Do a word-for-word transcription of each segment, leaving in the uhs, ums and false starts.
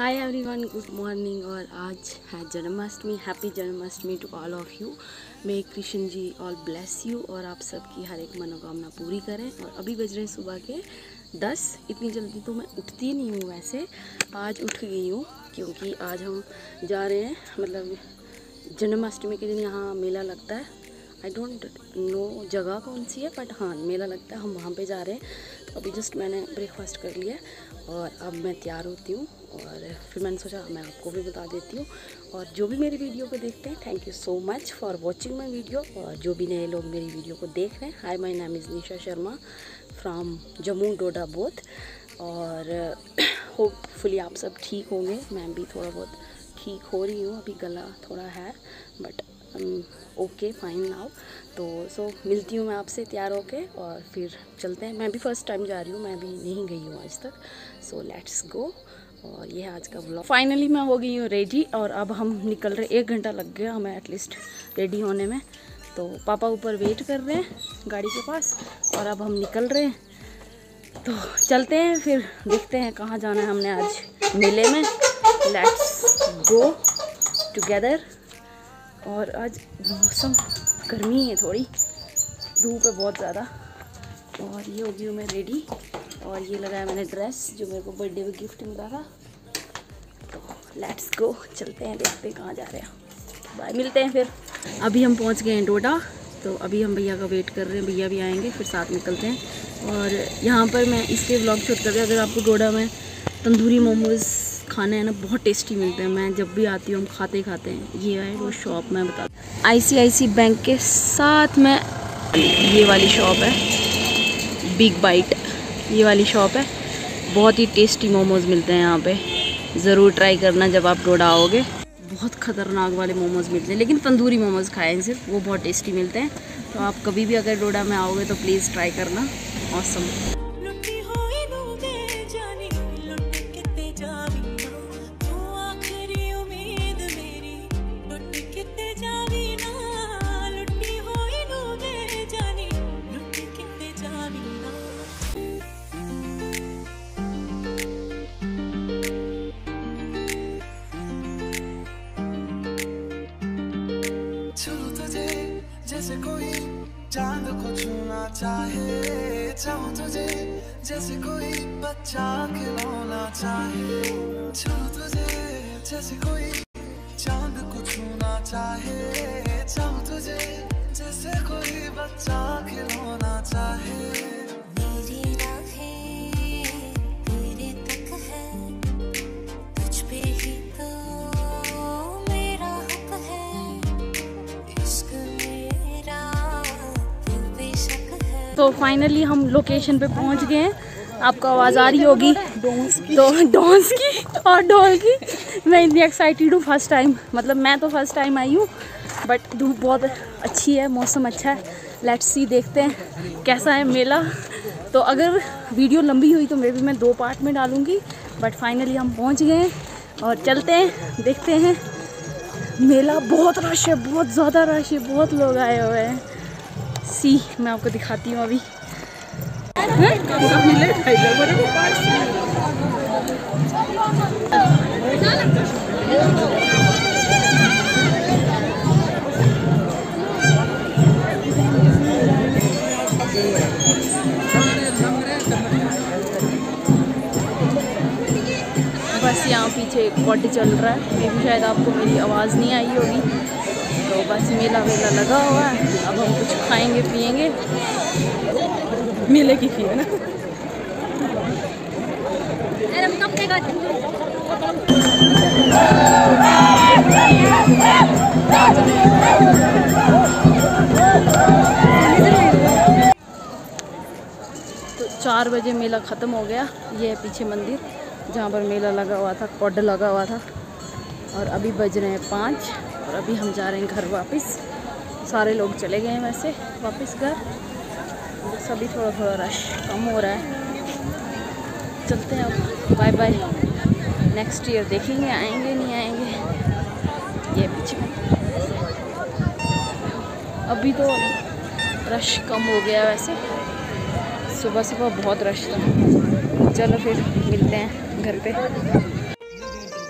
Hi everyone, good morning. और आज है Janmashtami. Happy Janmashtami to all of you. May Krishna ji all bless you और आप सबकी हर एक मनोकामना पूरी करें। और अभी बज रहे हैं सुबह के दस। इतनी जल्दी तो मैं उठती नहीं हूँ, वैसे आज उठ गई हूँ क्योंकि आज हम जा रहे हैं, मतलब जन्माष्टमी के दिन यहाँ मेला लगता है। आई डोंट नो जगह कौन सी है, बट हाँ मेला लगता है, हम वहाँ पे जा रहे हैं। तो अभी जस्ट मैंने ब्रेकफास्ट कर लिया और अब मैं तैयार होती हूँ और फिर मैंने सोचा मैं आपको भी बता देती हूँ। और जो भी मेरी वीडियो को देखते हैं, thank you so much for watching my video. और जो भी नए लोग मेरी वीडियो को देख रहे हैं, hi my name is Nisha Sharma from Jammu Doda बोथ। और होपफुली आप सब ठीक होंगे। मैं भी थोड़ा बहुत ठीक हो रही हूँ, अभी गला थोड़ा है बट ओके फाइन नाउ। तो सो so, मिलती हूँ मैं आपसे तैयार होके और फिर चलते हैं। मैं भी फ़र्स्ट टाइम जा रही हूँ, मैं भी नहीं गई हूँ आज तक। So let's go. और ये है आज का व्लॉग। फाइनली मैं हो गई हूँ रेडी और अब हम निकल रहे। एक घंटा लग गया हमें एटलीस्ट रेडी होने में। तो पापा ऊपर वेट कर रहे हैं गाड़ी के पास और अब हम निकल रहे हैं। तो चलते हैं, फिर देखते हैं कहाँ जाना है हमने आज मेले में। Let's go together. और आज मौसम गर्मी है, थोड़ी धूप है बहुत ज़्यादा। और ये हो गई हूँ मैं रेडी और ये लगाया मैंने ड्रेस जो मेरे को बर्थडे में गिफ्ट मिला था। तो लेट्स गो, चलते हैं, देखते हैं कहाँ जा रहे हैं। बाय, मिलते हैं फिर। अभी हम पहुँच गए हैं डोडा। तो अभी हम भैया का वेट कर रहे हैं, भैया भी आएंगे फिर साथ निकलते हैं। और यहाँ पर मैं इसलिए व्लॉग शूट कर रही हूँ, अगर आपको डोडा में तंदूरी मोमोज़ खाने हैं ना, बहुत टेस्टी मिलते हैं। मैं जब भी आती हूँ हम खाते खाते हैं। ये है वो शॉप, मैं बता आई सी आई सी बैंक के साथ में ये वाली शॉप है, बिग बाइट ये वाली शॉप है। बहुत ही टेस्टी मोमोज़ मिलते हैं यहाँ पे, ज़रूर ट्राई करना जब आप डोडा आओगे। बहुत ख़तरनाक वाले मोमोज़ मिलते हैं, लेकिन तंदूरी मोमोज़ खाएं सिर्फ, वो बहुत टेस्टी मिलते हैं। तो आप कभी भी अगर डोडा में आओगे तो प्लीज़ ट्राई करना। ऑसम। जैसे कोई चांद को छूना चाहे, चाहूं तुझे जैसे कोई बच्चा खिलौना चाहे। छू तुझे जैसे कोई चांद को छूना चाहे, चाहूं तुझे जैसे कोई बच्चा खिलौना चाहे। मेरी राहें तेरे तक है, तुझ पे ही तो मेरा हक है, इश्क मेरा दिल बेशक है। तो फाइनली हम लोकेशन पे पहुंच गए हैं। आपको आवाज़ आ रही होगी तो डॉन्स की और ढोल की। मैं इतनी एक्साइटेड हूँ, फर्स्ट टाइम, मतलब मैं तो फर्स्ट टाइम आई हूँ, बट धूप बहुत अच्छी है, मौसम अच्छा है। लेट्स सी, देखते हैं कैसा है मेला। तो अगर वीडियो लंबी हुई तो मे भी मैं दो पार्ट में डालूँगी, बट फाइनली हम पहुँच गए हैं और चलते हैं, देखते हैं मेला। बहुत रश है, बहुत ज़्यादा रश है, बहुत लोग आए हुए हैं। सी, मैं आपको दिखाती हूँ अभी। बस यहाँ पीछे एक पॉटी चल रहा है, मे भी शायद आपको मेरी आवाज़ नहीं आई होगी। तो बस मेला वेला लगा हुआ है, अब हम कुछ खाएंगे पिएंगे। मेले की फी है ना। तो चार बजे मेला ख़त्म हो गया। ये है पीछे मंदिर जहाँ पर मेला लगा हुआ था, पॉड लगा हुआ था। और अभी बज रहे हैं पाँच और अभी हम जा रहे हैं घर वापस। सारे लोग चले गए हैं वैसे वापस घर, सभी थोड़ा थोड़ा रश कम हो रहा है। चलते हैं अब, बाय बाय। नेक्स्ट ईयर देखेंगे आएंगे नहीं आएंगे। ये पीछे अभी तो रश कम हो गया, वैसे सुबह सुबह बहुत रश था। चलो फिर मिलते हैं घर पे।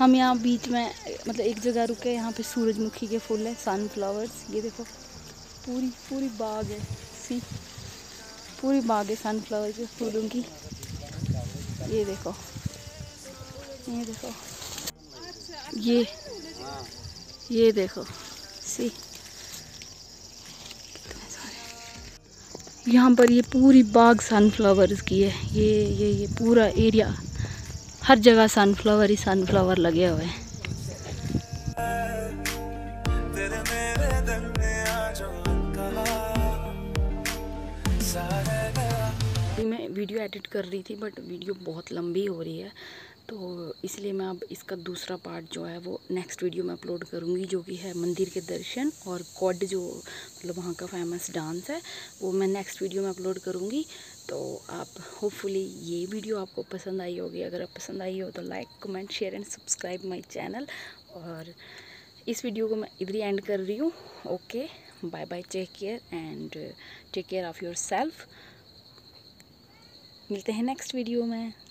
हम यहाँ बीच में मतलब एक जगह रुके, यहाँ पे सूरजमुखी के फूल है, सनफ्लावर्स। ये देखो पूरी पूरी बाग है, सी पूरी बाग है सनफ्लावर के फूलों की। ये देखो, ये देखो, ये ये देखो, सी कितने सारे। यहाँ पर ये पूरी बाग सनफ्लावर्स की है। ये ये ये पूरा एरिया, हर जगह सनफ्लावर ही सनफ्लावर लगे हुए हैं। मैं वीडियो एडिट कर रही थी बट वीडियो बहुत लंबी हो रही है, तो इसलिए मैं अब इसका दूसरा पार्ट जो है वो नेक्स्ट वीडियो में अपलोड करूँगी, जो कि है मंदिर के दर्शन और कॉड, जो मतलब वहाँ का फेमस डांस है, वो मैं नेक्स्ट वीडियो में अपलोड करूँगी। तो आप होपफुली ये वीडियो आपको पसंद आई होगी। अगर आप पसंद आई हो तो like, comment, share and subscribe my channel. और इस वीडियो को मैं इधर ही एंड कर रही हूँ। Okay, bye bye, take care and take care of yourself. मिलते हैं नेक्स्ट वीडियो में।